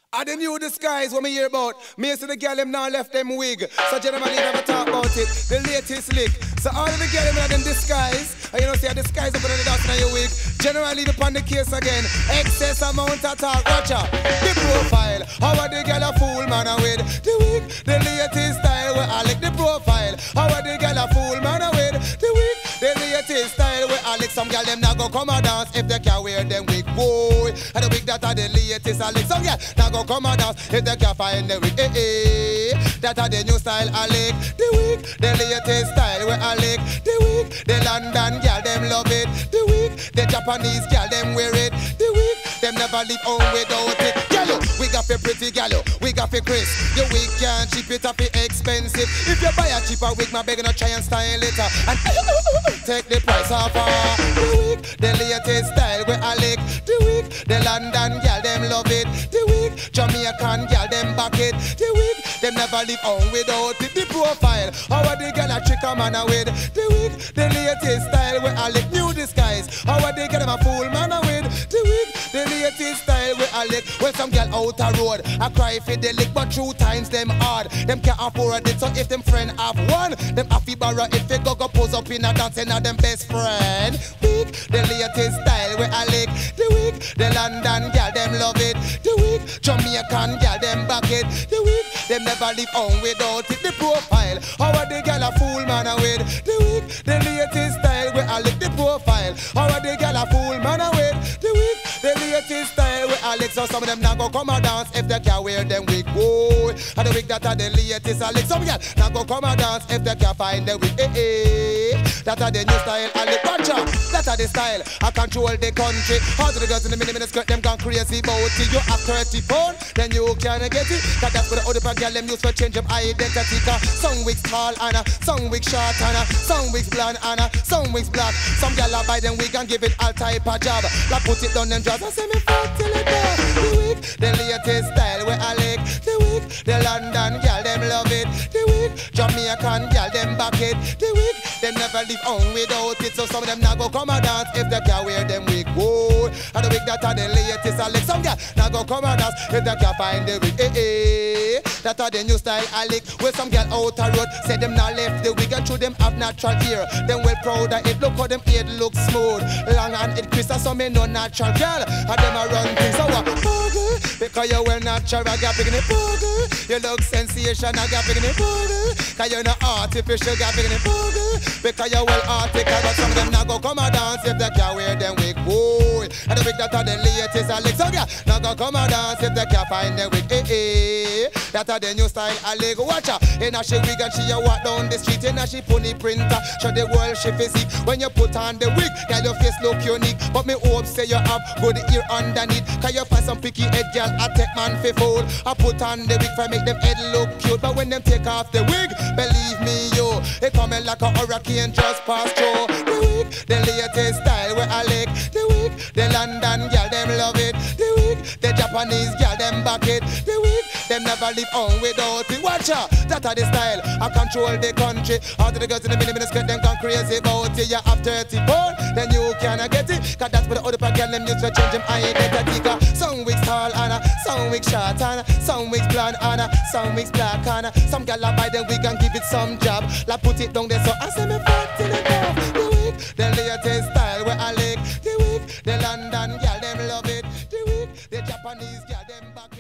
I the new disguise what me hear about. Me see the girl them now left them wig. So gentlemen never talk about it. The latest lick. So all of the girl them in them disguise. And you know see a disguise up on the dust in your wig. Generally upon the case again. Excess amount of talk. Watch out. The profile. How are the girl a fool man with the wig? The latest style where I like the profile. How are the girl a fool man with the wig? The latest style where I like some girl them now go come and dance if they can wear them wig. Boy, and the wig that are the latest I like some girl now go come and dance if they can find the wig. That are the new style I like. The wig, the latest style where I like. The wig, the London girl them love it. The wig, the Japanese girl them wear it. The wig, them never leave home without it. Gallo, we got for pretty gallo, we got for Chris. Your wig can't cheap it up, it expensive. If you buy a cheaper wig, my begging to try and style it and take the price off. The wig, the latest style where I like. The wig, the London girl them love it. The wig, Jamaican girl them back it. The wig, them never leave home without it. The profile, how are the girl a trick a man with? The wig, the latest style where I like. New disguise, how are the girl them a fool man with? The wig, the latest style where I like. When some girl out a road, I cry for the lick, but 2 times them hard. Them can't afford it, so if them friend have one, them have to borrow it. They go pose up in a dance and them best friend. Wig, the latest style where I like. The wig, the London girl them love it. The wig, Jamaican girl them back it. The wig, them never leave home without it. The profile, how are the girl a fool man with? The wig, the latest style where I like. The profile, how are the girl a fool man with? The wig, the latest style where I like. So some of them now go come and dance if they can wear them wig. Boy, and the wig that are the latest I like. Some girl now go come and dance if they can find the wig. That are the new style I like. Watch out, that are the style I control the country. All the girls in the mini skirt them gone crazy about it. You have 30 pound, then you can get it. Cause that's what the other girl them use for change them identity. Cause some wigs tall and some wigs short and some wigs blonde and some wigs black. Some girl a buy them wig and give it all type of job. Like put it down them jaws and say me fuck till it down. The wig, the latest style where I like. The wig, the London girl them love it. The wig, Jamaican girl them back it. The wig, them never leave home without it. So some of them now go come and dance if they can wear them wig. Whoa, and the wig that are the latest I like. Some girl now go come and dance if they can find the wig. That are the new style I like. Where some girl out the road say them now left the wig and through them have natural hair. Them well proud of it. Look how them head look smooth, long and it crisp. So me no natural girl. And them a run things so boogle because you well natural. I got picking it boogle. You look sensation. I got picking it boogle. Cause you no artificial. Got picking it boogle because you well article. But some of them now go come and dance if they can wear them wig. Boy, and the wig that are the latest I like. So girl now go come and dance if they can find the wig. That are the new style I like. Watch out, in a she wig and she a walk down the street. In a she pony printer, show the world she physique. When you put on the wig, girl your face look unique. But me hope say you have good ear underneath. Cause you find some picky head girl, I take man for fool. I put on the wig for make them head look cute. But when them take off the wig, believe me yo, it coming like a hurricane just past through. The wig, the latest style where I like. The wig, the London girl them love it. The wig, the Japanese girl them back it. The wig, them never leave home without it. Watch out, that are the style I control the country. All the girls in the mini skirt them gone crazy about it. You have 30 pound, then you cannot get it. Cause that's what the other girl them use to change them identity. Cause some wigs tall and some wigs short and some wigs blonde and some wigs black and some girl a buy them wig and give it some job. Like put it down there so I say me fuck till it off. The wig, the latest style where I like. The wig, the London girl them love it. The wig, the Japanese girl them back.